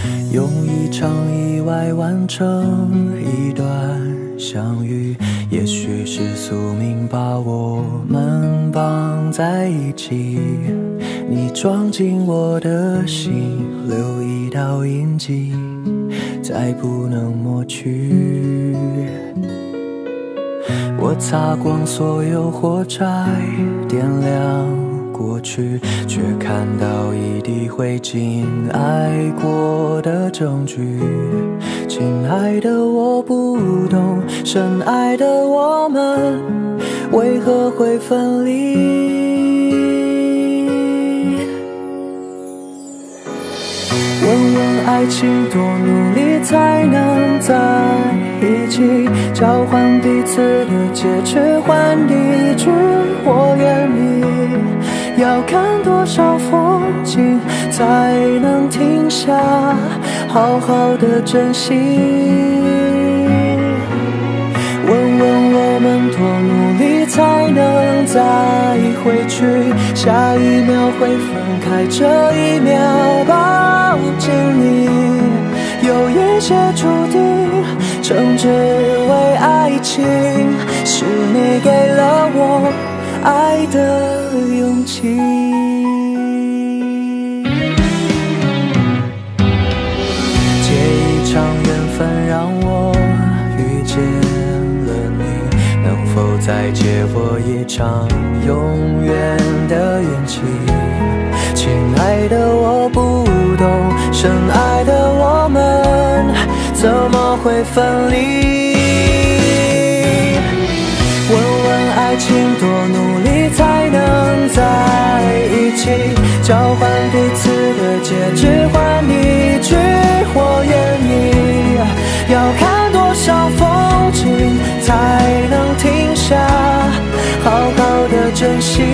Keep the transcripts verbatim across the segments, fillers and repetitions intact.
用一场意外完成一段相遇，也许是宿命把我们绑在一起，你装进我的心，留一道印记，再不能抹去。我擦光所有火柴，点亮过去，却看到一地灰烬，爱过的证据。亲爱的，我不懂，深爱的我们为何会分离？问问爱情多努力才能在一起，交换彼此的戒指，换一句我愿意。要看多少风景才能停下，好好的珍惜。问问我们多努力才能再回去，下一秒会分开，这一秒抱紧你。有一些注定称之为爱情，是你给了我爱的勇气。借一场缘分让我遇见了你，能否再借我一场永远的运气？亲爱的，我不懂，深爱的我们怎么会分离？问问爱情多努力才能在一起，交换彼此的戒指，换一句我愿意。要看多少风景才能停下，好好的珍惜。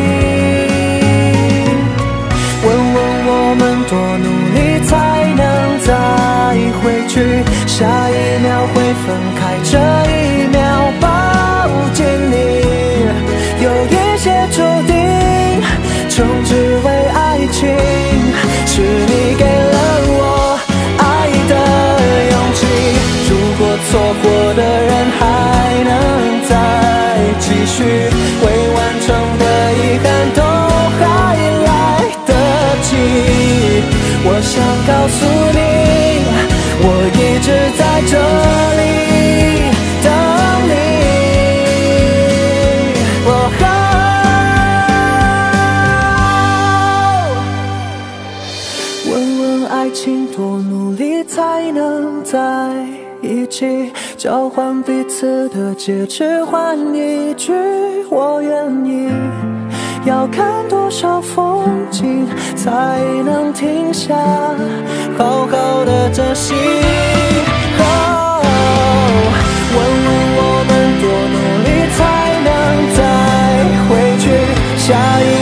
问问我们多努力才能再回去，下一秒会分开，这一秒抱紧你。有一些注定称之为爱情，是你给了我爱的勇气。如果错过的人还能再继续，未完成的遗憾都还来得及。我想告诉你，我一直在这里等你。问问爱情多努力才能在一起，交换彼此的戒指，换一句我愿意。要看多少风景才能停下，好好的珍惜。哦，问问我们多努力才能再回去，下一